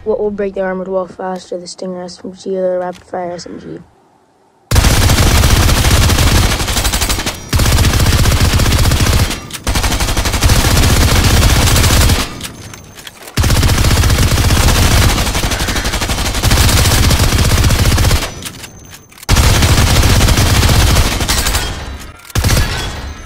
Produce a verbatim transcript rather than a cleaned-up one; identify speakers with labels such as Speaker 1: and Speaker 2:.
Speaker 1: What will break the armored wall faster, the Stinger S M G or the Rapid Fire S M G?